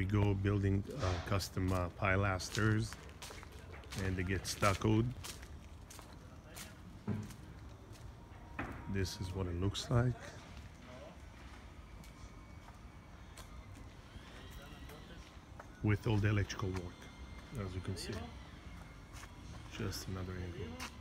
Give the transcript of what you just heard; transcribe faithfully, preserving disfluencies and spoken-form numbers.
go building uh, custom uh, pilasters, and they get stuccoed. This is what it looks like. With all the electrical work, as you can see. Just another angle.